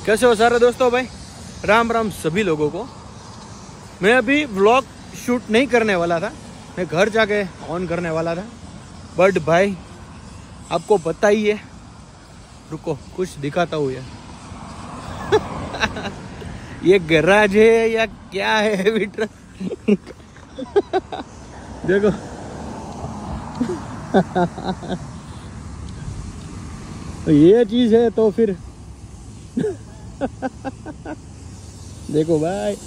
कैसे हो सारे दोस्तों? भाई राम राम सभी लोगों को। मैं अभी व्लॉग शूट नहीं करने वाला था, मैं घर जाके ऑन करने वाला था, बट भाई आपको पता ही है, रुको कुछ दिखाता हूँ यार। ये गैराज है या क्या है? Heavy truck. देखो ये चीज है तो फिर देखो भाई,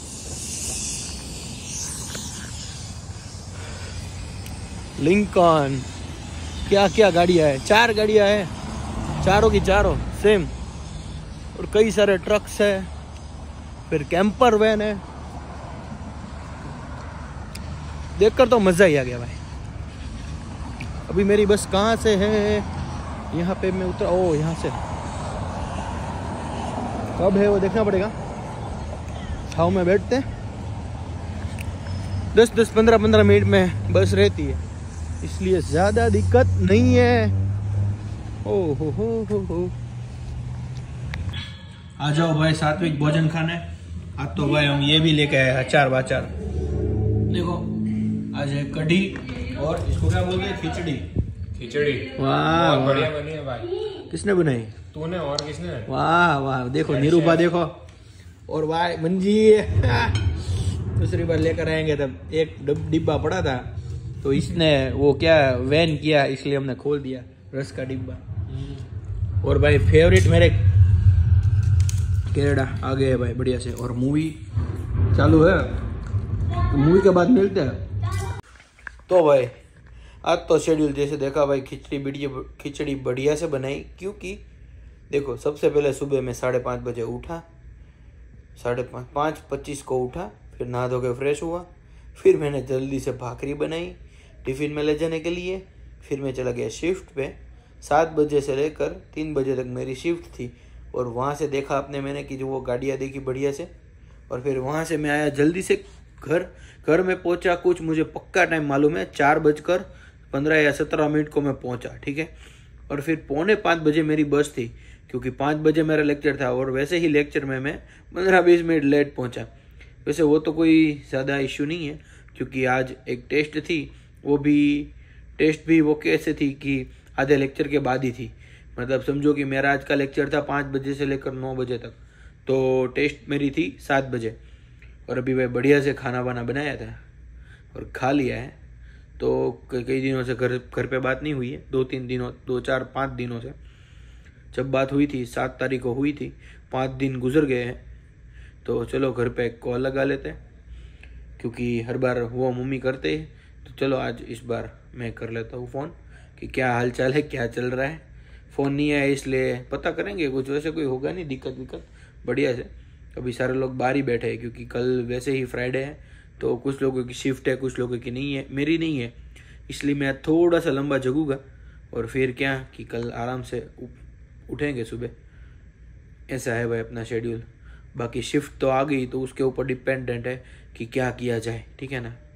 लिंकन, क्या क्या गाड़ियां है, 4 गाड़ियां है, चारों की चारों सेम, और कई सारे ट्रक्स है, फिर कैंपर वैन है। देखकर तो मजा ही आ गया भाई। अभी मेरी बस कहाँ से है? यहाँ पे मैं उतरा, ओ यहाँ से कब है वो देखना पड़ेगा। छाव में बैठते हैं, 10-10, 15-15 मिनट में बस रहती है, इसलिए ज्यादा दिक्कत नहीं है। ओ हो। आ जाओ भाई सात्विक भोजन खाने। आज तो भाई हम ये भी लेके आए अचार वाचार। देखो आज है कढ़ी और इसको क्या बोलते हैं? खिचड़ी। वाह बढ़िया बनी है भाई। किसने बनाई? तूने। और किसने? वाह वाह, देखो निरूपा देखो, और भाई मंजी दूसरी बार लेकर आएंगे तब एक डिब्बा पड़ा था तो इसने वो क्या वैन किया, इसलिए हमने खोल दिया रस का डिब्बा। और भाई फेवरेट मेरे केरला आ गए भाई बढ़िया से, और मूवी चालू है तो मूवी के बाद मिलते हैं। तो भाई आज तो शेड्यूल जैसे देखा भाई, खिचड़ी बढ़िया से बनाई, क्योंकि देखो सबसे पहले सुबह में 5:30 बजे उठा, 5:25 को उठा, फिर नहा धो के फ्रेश हुआ, फिर मैंने जल्दी से भाकरी बनाई टिफ़िन में ले जाने के लिए, फिर मैं चला गया शिफ्ट पे। 7 बजे से लेकर 3 बजे तक मेरी शिफ्ट थी, और वहाँ से देखा आपने मैंने कि जो वो गाड़ियाँ देखी बढ़िया से, और फिर वहाँ से मैं आया जल्दी से घर में पहुँचा। कुछ मुझे पक्का टाइम मालूम है, 4:15 या 17 मिनट को मैं पहुँचा, ठीक है। और फिर 4:45 बजे मेरी बस थी, क्योंकि 5 बजे मेरा लेक्चर था, और वैसे ही लेक्चर में मैं 15-20 मिनट लेट पहुँचा। वैसे वो तो कोई ज़्यादा इश्यू नहीं है, क्योंकि आज एक टेस्ट थी, वो भी वो कैसे थी कि आधे लेक्चर के बाद ही थी। मतलब समझो कि मेरा आज का लेक्चर था 5 बजे से लेकर 9 बजे तक, तो टेस्ट मेरी थी 7 बजे। और अभी भाई बढ़िया से खाना वाना बनाया था और खा लिया है। तो कई दिनों से घर पे बात नहीं हुई है, 2-4-5 दिनों से। जब बात हुई थी 7 तारीख को हुई थी, 5 दिन गुजर गए हैं, तो चलो घर पे एक कॉल लगा लेते हैं, क्योंकि हर बार वो मम्मी करते हैं, तो चलो आज इस बार मैं कर लेता हूँ फ़ोन कि क्या हाल चाल है, क्या चल रहा है। फ़ोन नहीं आया इसलिए पता करेंगे, कुछ वैसे कोई होगा नहीं दिक्कत बढ़िया से। अभी सारे लोग बाहर ही बैठे हैं, क्योंकि कल वैसे ही फ्राइडे है, तो कुछ लोगों की शिफ्ट है, कुछ लोगों की नहीं है, मेरी नहीं है, इसलिए मैं थोड़ा सा लंबा जगूंगा, और फिर क्या कि कल आराम से उठेंगे सुबह। ऐसा है भाई अपना शेड्यूल। बाकी शिफ्ट तो आ गई, तो उसके ऊपर डिपेंडेंट है कि क्या किया जाए, ठीक है ना।